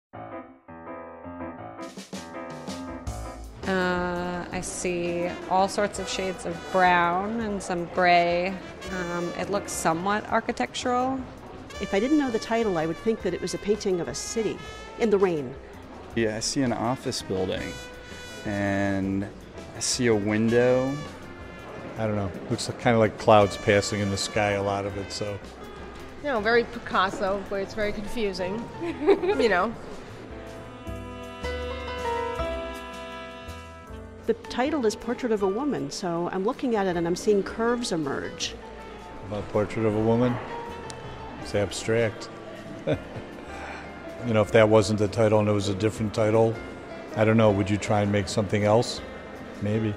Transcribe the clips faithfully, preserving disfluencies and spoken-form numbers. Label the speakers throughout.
Speaker 1: Uh, I see all sorts of shades of brown and some gray. Um, it looks somewhat architectural.
Speaker 2: If I didn't know the title, I would think that it was a painting of a city in the rain.
Speaker 3: Yeah, I see an office building, and I see a window.
Speaker 4: I don't know. Looks kind of like clouds passing in the sky, a lot of it, so.
Speaker 5: No, very Picasso, where it's very confusing, you know.
Speaker 2: The title is Portrait of a Woman, so I'm looking at it and I'm seeing curves emerge.
Speaker 4: About Portrait of a Woman? It's abstract. You know, if that wasn't the title and it was a different title, I don't know, would you try and make something else? Maybe.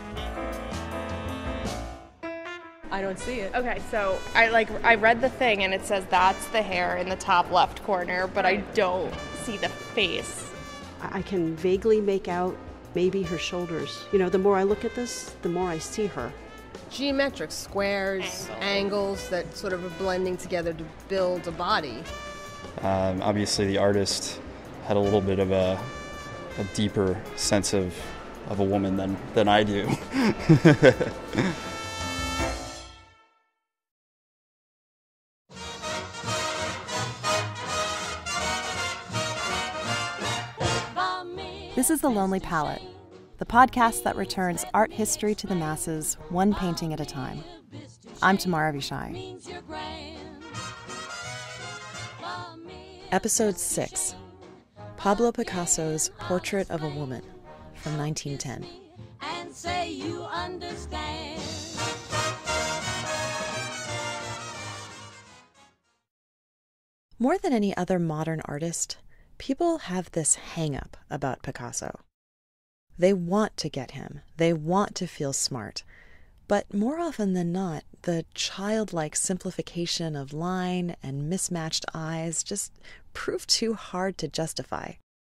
Speaker 6: I don't see it.
Speaker 5: Okay, so I like I read the thing and it says that's the hair in the top left corner, but I don't see the face.
Speaker 2: I can vaguely make out maybe her shoulders. You know, the more I look at this, the more I see her.
Speaker 5: Geometric squares, angles, angles that sort of are blending together to build a body.
Speaker 3: Um, obviously, the artist had a little bit of a, a deeper sense of, of a woman than, than I do.
Speaker 7: This is The Lonely Palette, the podcast that returns art history to the masses, one painting at a time. I'm Tamara Vishai. Episode six, Pablo Picasso's Portrait of a Woman from nineteen ten. And say you understand. More than any other modern artist, people have this hang-up about Picasso. They want to get him. They want to feel smart. But more often than not, the childlike simplification of line and mismatched eyes just prove too hard to justify.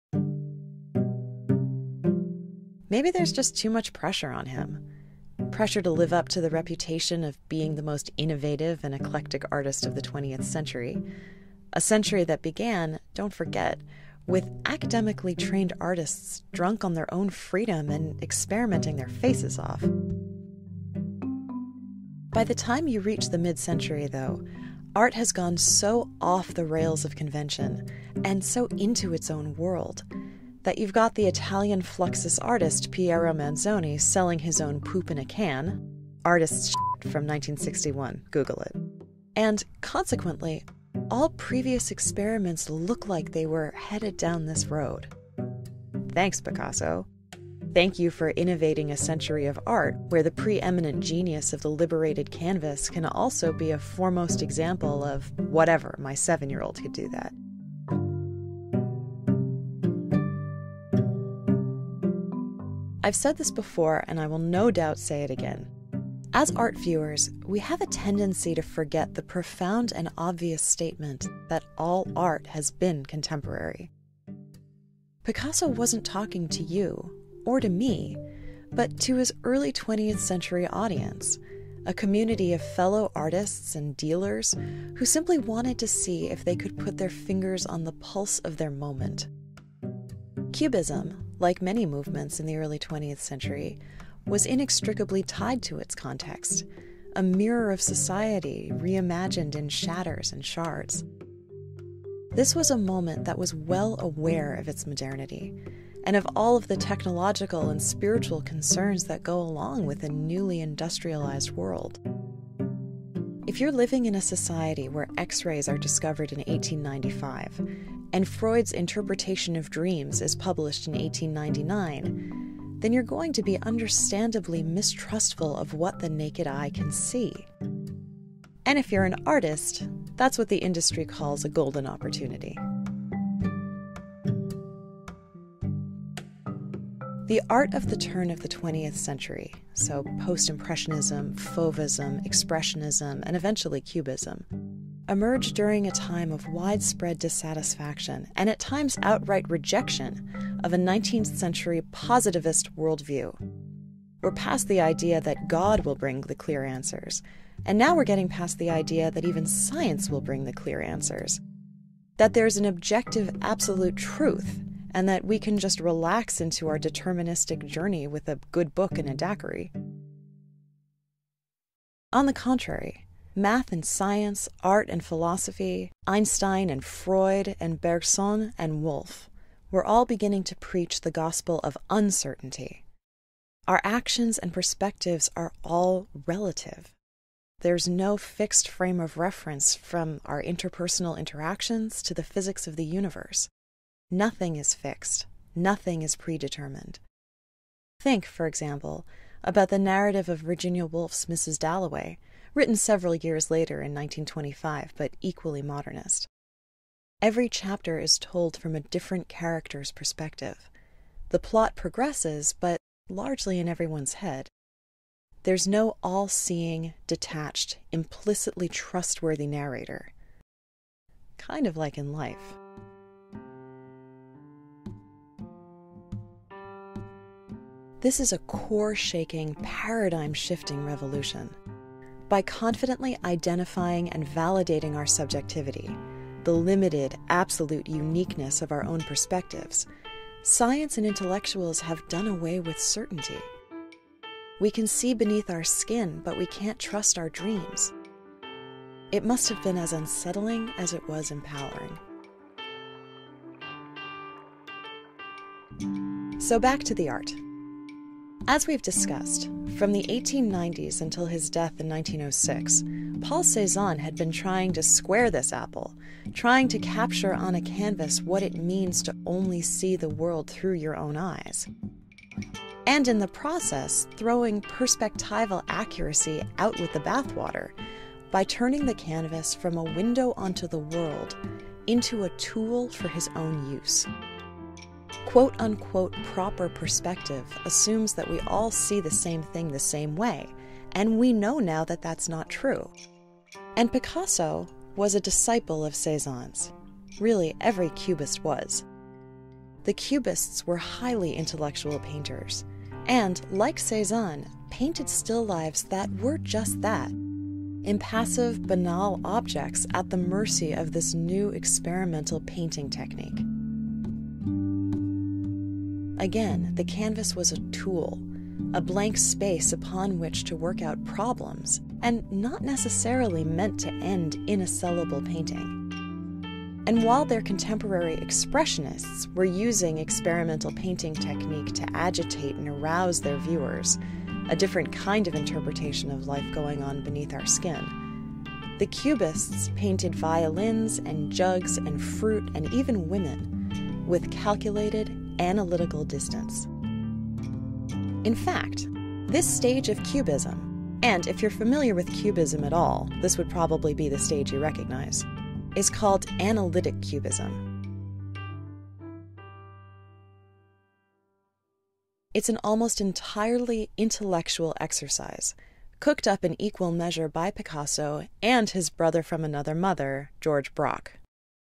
Speaker 7: Maybe there's just too much pressure on him. Pressure to live up to the reputation of being the most innovative and eclectic artist of the twentieth century. A century that began, don't forget, with academically trained artists drunk on their own freedom and experimenting their faces off. By the time you reach the mid-century, though, art has gone so off the rails of convention and so into its own world that you've got the Italian Fluxus artist Piero Manzoni selling his own poop in a can, artist's shit from nineteen sixty-one, Google it. And consequently, all previous experiments look like they were headed down this road. Thanks, Picasso. Thank you for innovating a century of art where the preeminent genius of the liberated canvas can also be a foremost example of whatever my seven-year-old could do that. I've said this before, and I will no doubt say it again. As art viewers, we have a tendency to forget the profound and obvious statement that all art has been contemporary. Picasso wasn't talking to you, or to me, but to his early twentieth century audience, a community of fellow artists and dealers who simply wanted to see if they could put their fingers on the pulse of their moment. Cubism, like many movements in the early twentieth century, was inextricably tied to its context, a mirror of society reimagined in shatters and shards. This was a moment that was well aware of its modernity, and of all of the technological and spiritual concerns that go along with a newly industrialized world. If you're living in a society where X-rays are discovered in eighteen ninety-five, and Freud's interpretation of dreams is published in eighteen ninety-nine, then you're going to be understandably mistrustful of what the naked eye can see. And if you're an artist, that's what the industry calls a golden opportunity. The art of the turn of the twentieth century, so post-impressionism, fauvism, expressionism, and eventually cubism, emerged during a time of widespread dissatisfaction and at times outright rejection of a nineteenth century positivist worldview. We're past the idea that God will bring the clear answers, and now we're getting past the idea that even science will bring the clear answers. that there's an objective absolute truth, and that we can just relax into our deterministic journey with a good book and a daiquiri. On the contrary, math and science, art and philosophy, Einstein and Freud and Bergson and Wolff were all beginning to preach the gospel of uncertainty. Our actions and perspectives are all relative. There's no fixed frame of reference from our interpersonal interactions to the physics of the universe. Nothing is fixed. Nothing is predetermined. Think, for example, about the narrative of Virginia Woolf's Missus Dalloway, written several years later in nineteen twenty-five, but equally modernist. Every chapter is told from a different character's perspective. The plot progresses, but largely in everyone's head. There's no all-seeing, detached, implicitly trustworthy narrator. Kind of like in life. This is a core-shaking, paradigm-shifting revolution. By confidently identifying and validating our subjectivity, the limited, absolute uniqueness of our own perspectives, science and intellectuals have done away with certainty. We can see beneath our skin, but we can't trust our dreams. It must have been as unsettling as it was empowering. So back to the art. As we've discussed, from the eighteen nineties until his death in nineteen oh six, Paul Cézanne had been trying to square this apple, trying to capture on a canvas what it means to only see the world through your own eyes. And in the process, throwing perspectival accuracy out with the bathwater by turning the canvas from a window onto the world into a tool for his own use. Quote-unquote proper perspective assumes that we all see the same thing the same way, and we know now that that's not true. And Picasso was a disciple of Cézanne's. Really, every Cubist was. The Cubists were highly intellectual painters, and, like Cézanne, painted still lifes that were just that. Impassive, banal objects at the mercy of this new experimental painting technique. Again, the canvas was a tool, a blank space upon which to work out problems, and not necessarily meant to end in a sellable painting. And while their contemporary expressionists were using experimental painting technique to agitate and arouse their viewers, a different kind of interpretation of life going on beneath our skin, the Cubists painted violins and jugs and fruit and even women with calculated, analytical distance. In fact, this stage of Cubism, and if you're familiar with Cubism at all, this would probably be the stage you recognize, is called analytic Cubism. It's an almost entirely intellectual exercise, cooked up in equal measure by Picasso and his brother from another mother, George Braque.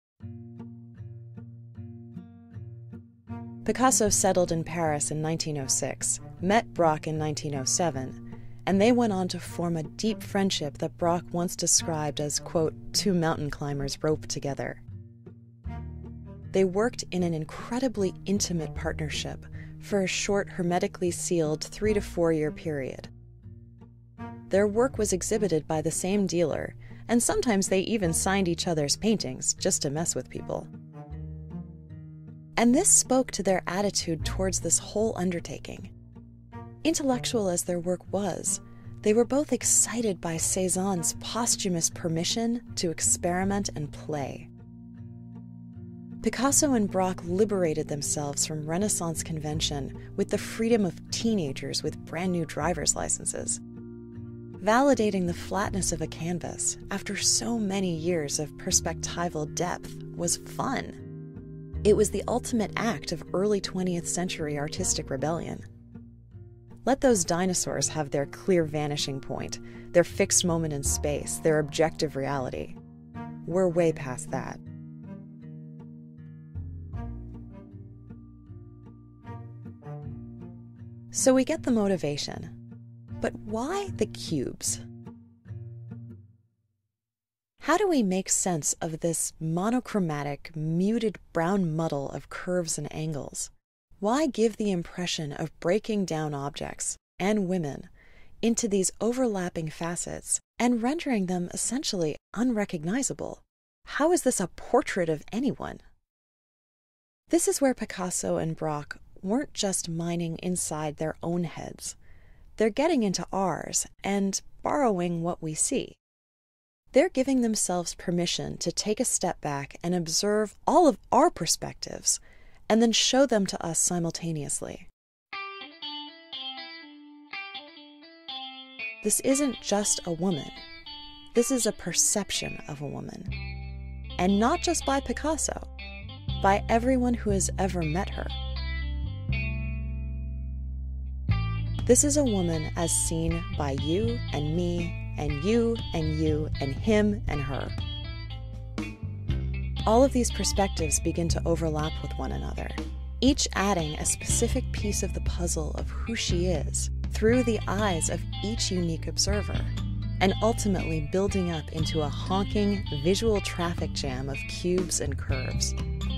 Speaker 7: Picasso settled in Paris in nineteen oh six, met Braque in nineteen oh seven, and they went on to form a deep friendship that Braque once described as, quote, two mountain climbers roped together. They worked in an incredibly intimate partnership for a short, hermetically sealed three to four year period. Their work was exhibited by the same dealer, and sometimes they even signed each other's paintings just to mess with people. And this spoke to their attitude towards this whole undertaking. Intellectual as their work was, they were both excited by Cézanne's posthumous permission to experiment and play. Picasso and Braque liberated themselves from Renaissance convention with the freedom of teenagers with brand new driver's licenses. Validating the flatness of a canvas after so many years of perspectival depth was fun. It was the ultimate act of early twentieth century artistic rebellion. Let those dinosaurs have their clear vanishing point, their fixed moment in space, their objective reality. We're way past that. So we get the motivation. But why the cubes? How do we make sense of this monochromatic, muted brown muddle of curves and angles? Why give the impression of breaking down objects and women into these overlapping facets and rendering them essentially unrecognizable? How is this a portrait of anyone? This is where Picasso and Braque weren't just mining inside their own heads. They're getting into ours and borrowing what we see. They're giving themselves permission to take a step back and observe all of our perspectives and then show them to us simultaneously. This isn't just a woman. This is a perception of a woman. And not just by Picasso, by everyone who has ever met her. This is a woman as seen by you and me and you and you and him and her. All of these perspectives begin to overlap with one another, each adding a specific piece of the puzzle of who she is through the eyes of each unique observer, and ultimately building up into a honking visual traffic jam of cubes and curves.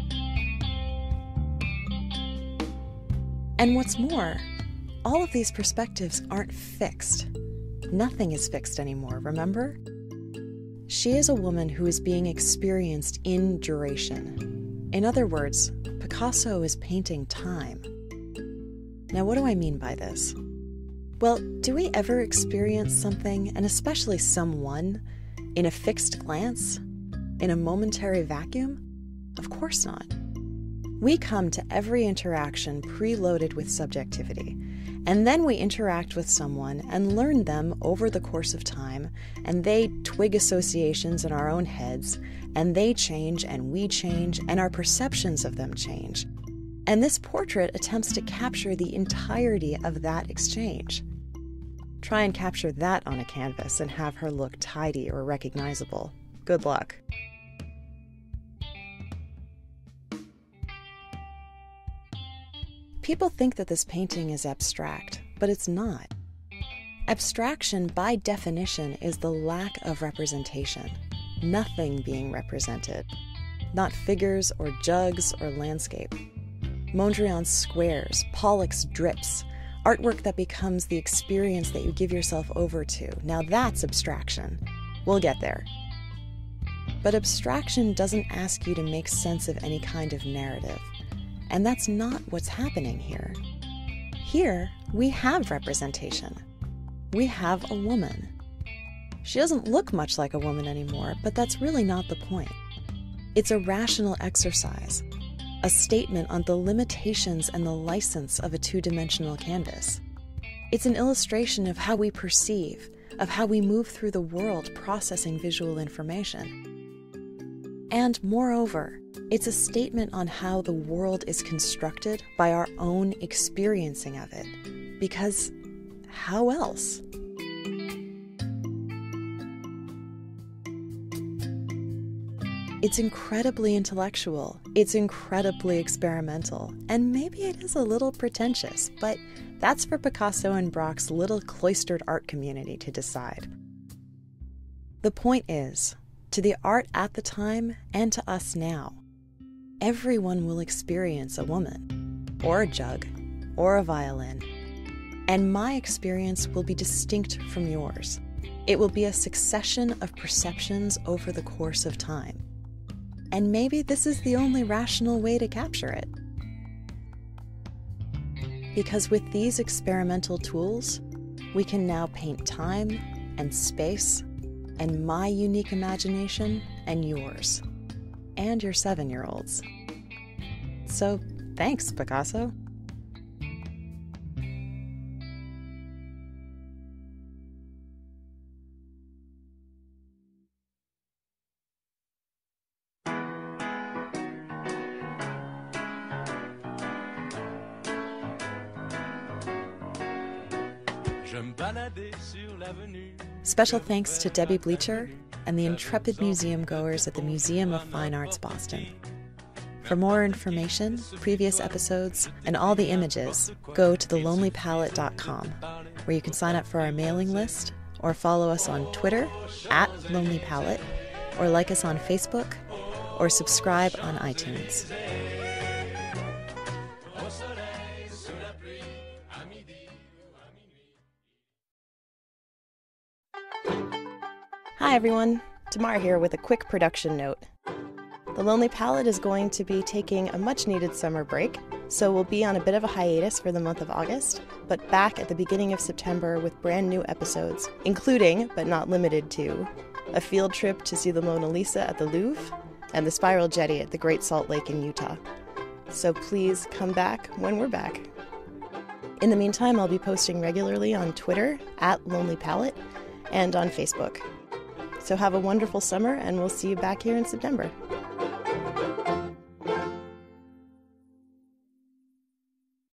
Speaker 7: And what's more, all of these perspectives aren't fixed. Nothing is fixed anymore, remember? She is a woman who is being experienced in duration. In other words, Picasso is painting time. Now, what do I mean by this? Well, do we ever experience something, and especially someone, in a fixed glance? In a momentary vacuum? Of course not. We come to every interaction preloaded with subjectivity, and then we interact with someone and learn them over the course of time, and they twig associations in our own heads, and they change and we change, and our perceptions of them change. And this portrait attempts to capture the entirety of that exchange. Try and capture that on a canvas and have her look tidy or recognizable. Good luck. People think that this painting is abstract, but it's not. Abstraction, by definition, is the lack of representation. Nothing being represented. Not figures or jugs or landscape. Mondrian's squares, Pollock's drips, artwork that becomes the experience that you give yourself over to. Now that's abstraction. We'll get there. But abstraction doesn't ask you to make sense of any kind of narrative. And that's not what's happening here. Here, we have representation. We have a woman. She doesn't look much like a woman anymore, but that's really not the point. It's a rational exercise, a statement on the limitations and the license of a two-dimensional canvas. It's an illustration of how we perceive, of how we move through the world processing visual information. And moreover, it's a statement on how the world is constructed by our own experiencing of it. Because how else? It's incredibly intellectual, it's incredibly experimental, and maybe it is a little pretentious, but that's for Picasso and Braque's little cloistered art community to decide. The point is, to the art at the time and to us now, everyone will experience a woman, or a jug, or a violin, and my experience will be distinct from yours. It will be a succession of perceptions over the course of time. And maybe this is the only rational way to capture it. Because with these experimental tools, we can now paint time and space and my unique imagination and yours, and your seven-year-olds. So thanks, Picasso. Special thanks to Debbie Bleacher and the intrepid museum goers at the Museum of Fine Arts, Boston. For more information, previous episodes, and all the images, go to the lonely palette dot com, where you can sign up for our mailing list or follow us on Twitter, at lonely palette, or like us on Facebook, or subscribe on iTunes. Hi everyone, Tamar here with a quick production note. The Lonely Palette is going to be taking a much-needed summer break, so we'll be on a bit of a hiatus for the month of August, but back at the beginning of September with brand new episodes, including, but not limited to, a field trip to see the Mona Lisa at the Louvre and the Spiral Jetty at the Great Salt Lake in Utah. So please come back when we're back. In the meantime, I'll be posting regularly on Twitter, at Lonely Palette, and on Facebook. So have a wonderful summer, and we'll see you back here in September.